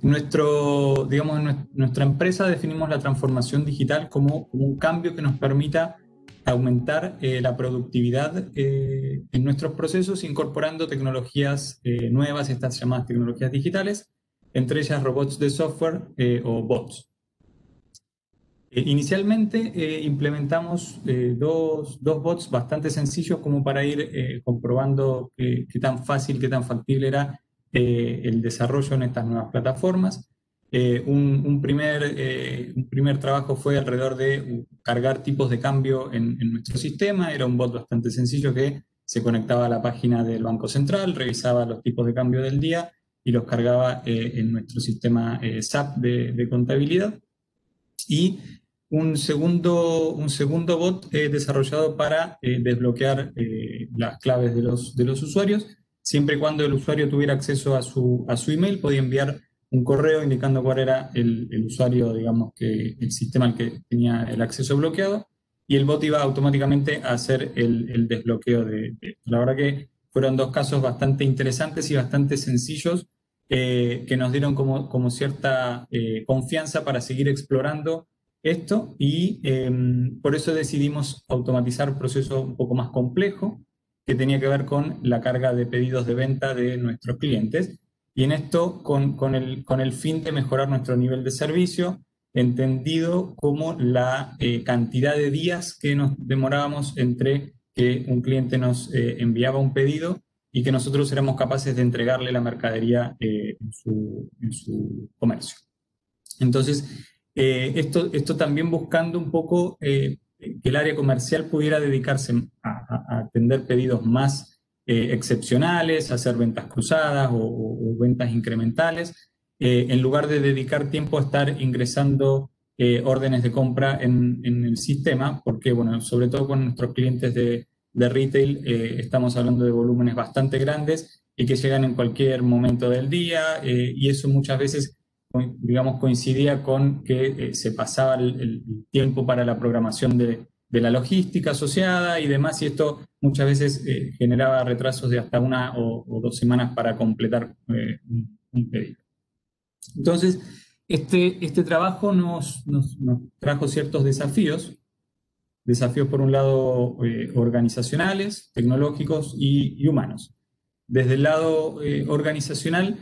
Digamos, en nuestra empresa definimos la transformación digital como un cambio que nos permita aumentar la productividad en nuestros procesos incorporando tecnologías nuevas, estas llamadas tecnologías digitales, entre ellas robots de software o bots. Inicialmente implementamos dos bots bastante sencillos como para ir comprobando qué tan fácil, qué tan factible era el desarrollo en estas nuevas plataformas. Un primer trabajo fue alrededor de cargar tipos de cambio en nuestro sistema. Era un bot bastante sencillo que se conectaba a la página del Banco Central, revisaba los tipos de cambio del día y los cargaba en nuestro sistema SAP de contabilidad. Y un segundo bot desarrollado para desbloquear las claves de los usuarios. Siempre y cuando el usuario tuviera acceso a su email, podía enviar un correo indicando cuál era el usuario, digamos, el sistema al que tenía el acceso bloqueado, y el bot iba automáticamente a hacer el desbloqueo de esto. La verdad que fueron dos casos bastante interesantes y bastante sencillos que nos dieron como cierta confianza para seguir explorando esto y por eso decidimos automatizar un proceso un poco más complejo que tenía que ver con la carga de pedidos de venta de nuestros clientes. Y en esto con el fin de mejorar nuestro nivel de servicio, entendido como la cantidad de días que nos demorábamos entre que un cliente nos enviaba un pedido y que nosotros éramos capaces de entregarle la mercadería en su comercio. Entonces, esto también buscando un poco que el área comercial pudiera dedicarse a atender pedidos más excepcionales, a hacer ventas cruzadas o ventas incrementales, en lugar de dedicar tiempo a estar ingresando órdenes de compra en el sistema, porque, bueno, sobre todo con nuestros clientes de retail, estamos hablando de volúmenes bastante grandes y que llegan en cualquier momento del día, y eso muchas veces, digamos, coincidía con que se pasaba el tiempo para la programación de la logística asociada y demás, y esto muchas veces generaba retrasos de hasta 1 o 2 semanas para completar un pedido. Entonces, este trabajo nos trajo ciertos desafíos por un lado organizacionales, tecnológicos y humanos. Desde el lado organizacional,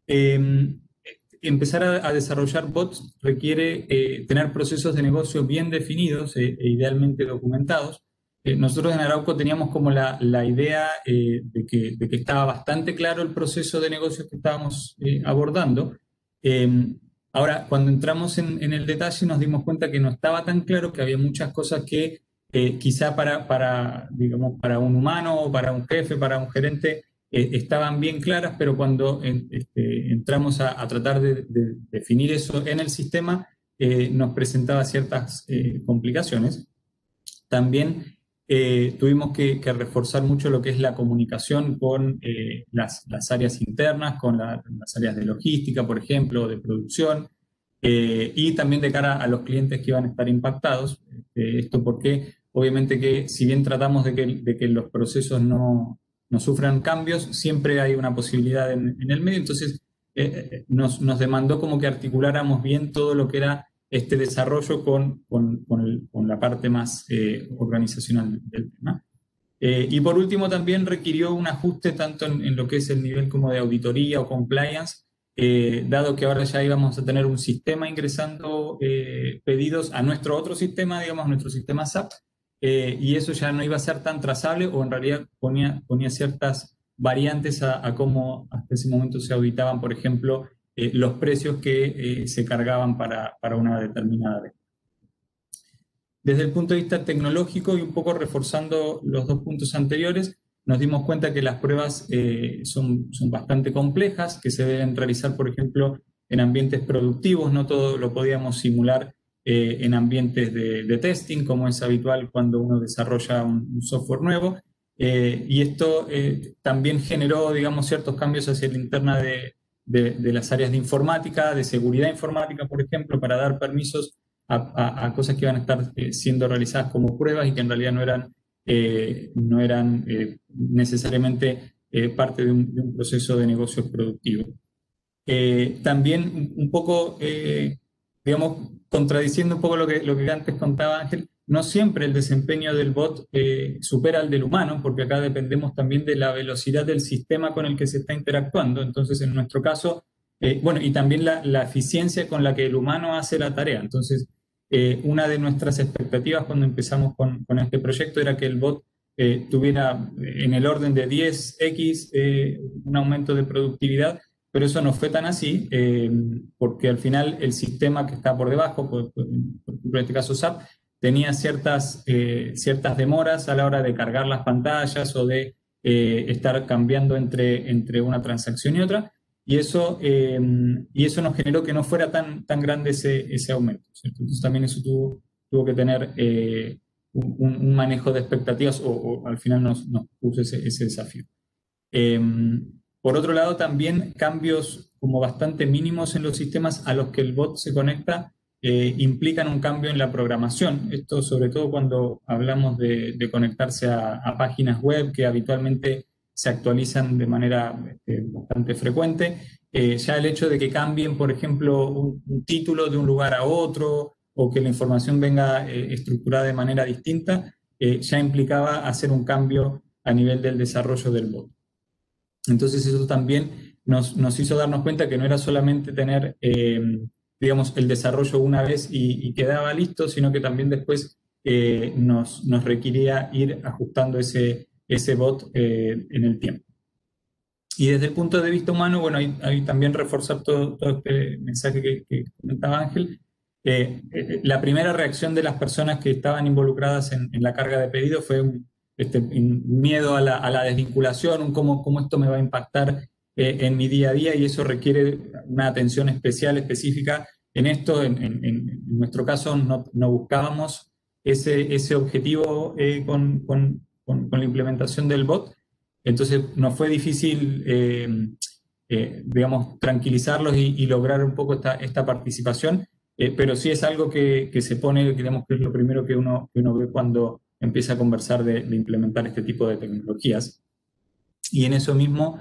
empezar a desarrollar bots requiere tener procesos de negocio bien definidos e idealmente documentados. Nosotros en Arauco teníamos como la idea de que estaba bastante claro el proceso de negocio que estábamos abordando. Ahora, cuando entramos en el detalle nos dimos cuenta que no estaba tan claro, que había muchas cosas que quizá digamos, para un humano, para un jefe, para un gerente, estaban bien claras, pero cuando entramos a tratar de definir eso en el sistema, nos presentaba ciertas complicaciones. También tuvimos que reforzar mucho lo que es la comunicación con las áreas internas, con las áreas de logística, por ejemplo, de producción, y también de cara a los clientes que iban a estar impactados. Esto porque obviamente que si bien tratamos de que los procesos no sufran cambios, siempre hay una posibilidad en el medio. Entonces nos demandó como que articuláramos bien todo lo que era este desarrollo con la parte más organizacional del tema. Y por último también requirió un ajuste tanto en lo que es el nivel como de auditoría o compliance, dado que ahora ya íbamos a tener un sistema ingresando pedidos a nuestro otro sistema, digamos, nuestro sistema SAP, y eso ya no iba a ser tan trazable, o en realidad ponía ciertas variantes a cómo hasta ese momento se auditaban, por ejemplo, los precios que se cargaban para una determinada vez. Desde el punto de vista tecnológico y un poco reforzando los dos puntos anteriores, nos dimos cuenta que las pruebas son bastante complejas, que se deben realizar, por ejemplo, en ambientes productivos. No todo lo podíamos simular en ambientes de testing, como es habitual cuando uno desarrolla un software nuevo. Y esto también generó, digamos, ciertos cambios hacia la interna de las áreas de informática, de seguridad informática, por ejemplo, para dar permisos a cosas que iban a estar siendo realizadas como pruebas y que en realidad no eran necesariamente parte de un proceso de negocios productivo. También un poco, digamos, contradiciendo un poco lo que antes contaba Ángel, no siempre el desempeño del bot supera al del humano, porque acá dependemos también de la velocidad del sistema con el que se está interactuando. Entonces, en nuestro caso, bueno, y también la eficiencia con la que el humano hace la tarea. Entonces, una de nuestras expectativas cuando empezamos con este proyecto era que el bot tuviera en el orden de 10x un aumento de productividad, pero eso no fue tan así, porque al final el sistema que está por debajo, por ejemplo en este caso SAP, tenía ciertas demoras a la hora de cargar las pantallas o de estar cambiando entre una transacción y otra, y eso nos generó que no fuera tan grande ese aumento, ¿cierto? Entonces también eso tuvo que tener un manejo de expectativas o al final nos puso ese desafío. Por otro lado, también cambios como bastante mínimos en los sistemas a los que el bot se conecta implican un cambio en la programación. Esto sobre todo cuando hablamos de conectarse a páginas web que habitualmente se actualizan de manera bastante frecuente. Ya el hecho de que cambien, por ejemplo, un título de un lugar a otro o que la información venga estructurada de manera distinta, ya implicaba hacer un cambio a nivel del desarrollo del bot. Entonces eso también nos hizo darnos cuenta que no era solamente tener, digamos, el desarrollo una vez y quedaba listo, sino que también después nos requería ir ajustando ese bot en el tiempo. Y desde el punto de vista humano, bueno, ahí también reforzar todo este mensaje que comentaba Ángel. La primera reacción de las personas que estaban involucradas en la carga de pedido fue un miedo a la desvinculación, un cómo esto me va a impactar en mi día a día, y eso requiere una atención especial, específica en esto. En nuestro caso no buscábamos ese objetivo con la implementación del bot, entonces nos fue difícil, digamos, tranquilizarlos y lograr un poco esta participación, pero sí es algo que se pone, digamos, que es lo primero que uno ve cuando empieza a conversar de implementar este tipo de tecnologías. Y en eso mismo,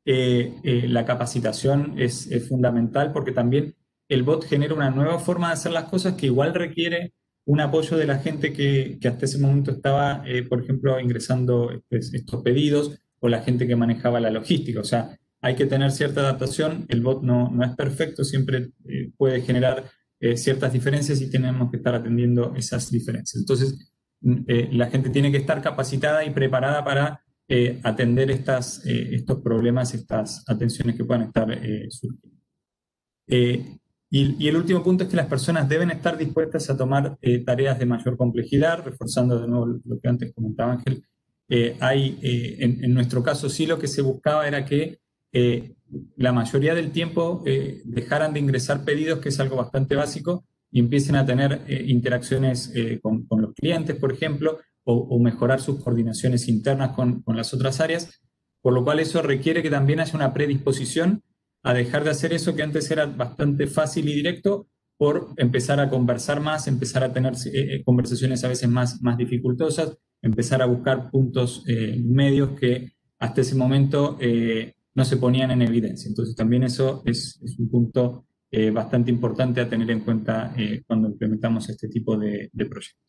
la capacitación es fundamental, porque también el bot genera una nueva forma de hacer las cosas que igual requiere un apoyo de la gente que hasta ese momento estaba, por ejemplo, ingresando estos pedidos, o la gente que manejaba la logística. O sea, hay que tener cierta adaptación. El bot no es perfecto, siempre puede generar ciertas diferencias y tenemos que estar atendiendo esas diferencias. Entonces, la gente tiene que estar capacitada y preparada para atender estos problemas, estas atenciones que puedan estar surgiendo. Y el último punto es que las personas deben estar dispuestas a tomar tareas de mayor complejidad, reforzando de nuevo lo que antes comentaba Ángel. En nuestro caso sí, lo que se buscaba era que la mayoría del tiempo dejaran de ingresar pedidos, que es algo bastante básico, y empiecen a tener interacciones con los clientes, por ejemplo, o mejorar sus coordinaciones internas con las otras áreas, por lo cual eso requiere que también haya una predisposición a dejar de hacer eso que antes era bastante fácil y directo, por empezar a conversar más, empezar a tener conversaciones a veces más dificultosas, empezar a buscar puntos medios que hasta ese momento no se ponían en evidencia. Entonces también eso es un punto bastante importante a tener en cuenta cuando implementamos este tipo de proyectos.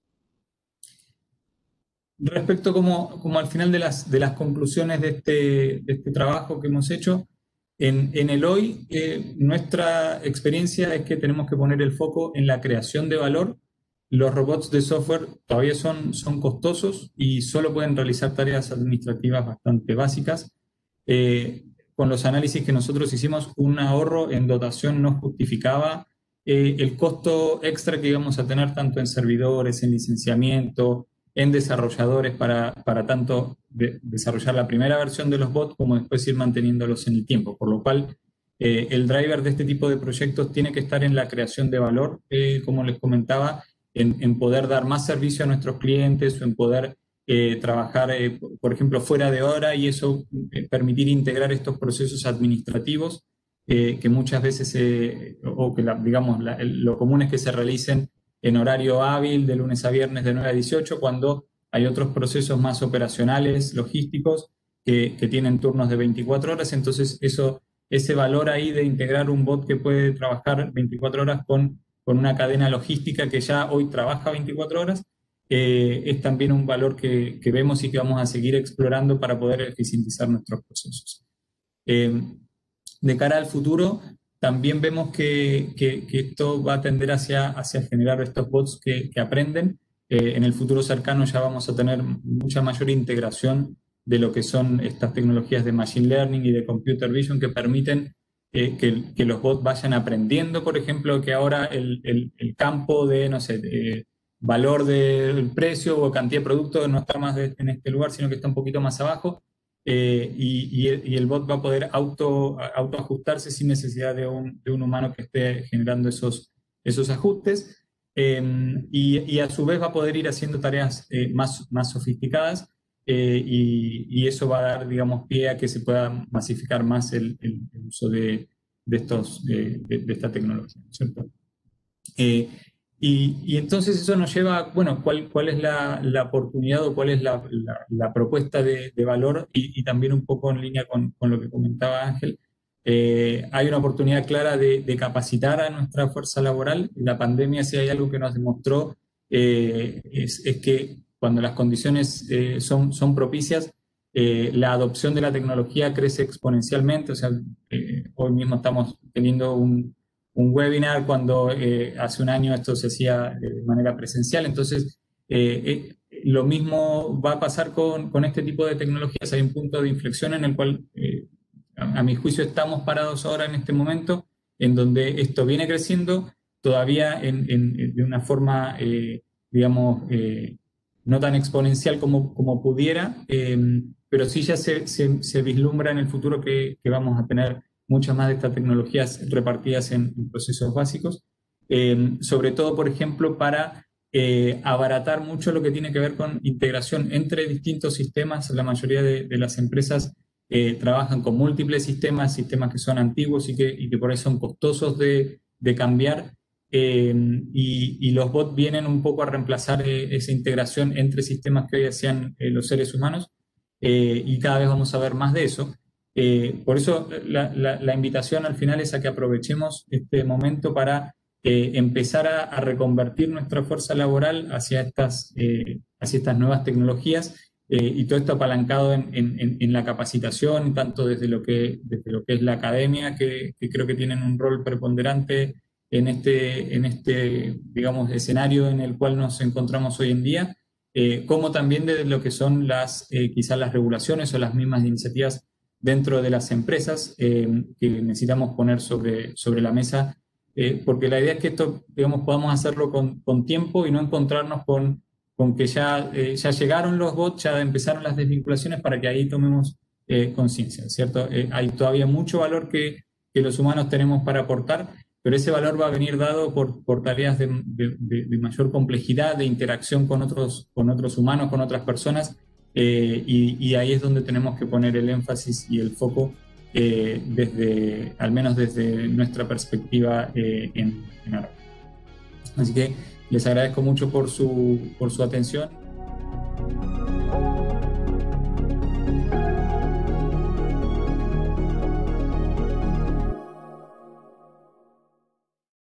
Respecto como al final de las conclusiones de este trabajo que hemos hecho, en el hoy, nuestra experiencia es que tenemos que poner el foco en la creación de valor. Los robots de software todavía son costosos y solo pueden realizar tareas administrativas bastante básicas. Con los análisis que nosotros hicimos, un ahorro en dotación no justificaba el costo extra que íbamos a tener tanto en servidores, en licenciamiento, en desarrolladores para tanto desarrollar la primera versión de los bots como después ir manteniéndolos en el tiempo. Por lo cual, el driver de este tipo de proyectos tiene que estar en la creación de valor, como les comentaba, en poder dar más servicio a nuestros clientes, o en poder trabajar, por ejemplo, fuera de hora, y eso permitir integrar estos procesos administrativos que muchas veces, o que digamos, lo común es que se realicen en horario hábil de lunes a viernes de 9 a 18, cuando hay otros procesos más operacionales, logísticos, que tienen turnos de 24 horas. Entonces eso ese valor ahí de integrar un bot que puede trabajar 24 horas con una cadena logística que ya hoy trabaja 24 horas, es también un valor que vemos y que vamos a seguir explorando para poder eficientizar nuestros procesos. De cara al futuro, también vemos que esto va a tender hacia generar estos bots que aprenden. En el futuro cercano ya vamos a tener mucha mayor integración de lo que son estas tecnologías de Machine Learning y de Computer Vision que permiten que los bots vayan aprendiendo, por ejemplo, que ahora el campo de, no sé, de valor del precio o cantidad de producto no está más en este lugar, sino que está un poquito más abajo. Y el bot va a poder autoajustarse sin necesidad de un humano que esté generando esos ajustes. Y a su vez va a poder ir haciendo tareas más sofisticadas, y eso va a dar, digamos, pie a que se pueda masificar más el uso de esta tecnología, ¿cierto? Y entonces eso nos lleva, bueno, ¿cuál es la oportunidad o cuál es la propuesta de valor? Y también un poco en línea con lo que comentaba Ángel. Hay una oportunidad clara de capacitar a nuestra fuerza laboral. La pandemia, si hay algo que nos demostró, es que cuando las condiciones son propicias, la adopción de la tecnología crece exponencialmente. O sea, hoy mismo estamos teniendo un webinar cuando hace un año esto se hacía de manera presencial. Entonces, lo mismo va a pasar con este tipo de tecnologías. Hay un punto de inflexión en el cual, a mi juicio, estamos parados ahora en este momento, en donde esto viene creciendo todavía de una forma, digamos, no tan exponencial como pudiera, pero sí ya se vislumbra en el futuro que vamos a tener muchas más de estas tecnologías repartidas en procesos básicos, sobre todo, por ejemplo, para abaratar mucho lo que tiene que ver con integración entre distintos sistemas. La mayoría de las empresas trabajan con múltiples sistemas que son antiguos y que por ahí son costosos de cambiar, y los bots vienen un poco a reemplazar esa integración entre sistemas que hoy hacían los seres humanos, y cada vez vamos a ver más de eso. Por eso la invitación al final es a que aprovechemos este momento para empezar a reconvertir nuestra fuerza laboral hacia estas nuevas tecnologías, y todo esto apalancado en la capacitación, tanto desde lo que es la academia, que creo que tienen un rol preponderante en este, digamos, escenario en el cual nos encontramos hoy en día, como también de lo que son quizás las regulaciones o las mismas iniciativas dentro de las empresas, que necesitamos poner sobre la mesa, porque la idea es que esto, digamos, podamos hacerlo con tiempo y no encontrarnos con que ya llegaron los bots, ya empezaron las desvinculaciones, para que ahí tomemos conciencia, ¿cierto? Hay todavía mucho valor que los humanos tenemos para aportar, pero ese valor va a venir dado por tareas de mayor complejidad, de interacción con otros humanos, con otras personas, y ahí es donde tenemos que poner el énfasis y el foco, al menos desde nuestra perspectiva en Argo. Así que les agradezco mucho por su atención.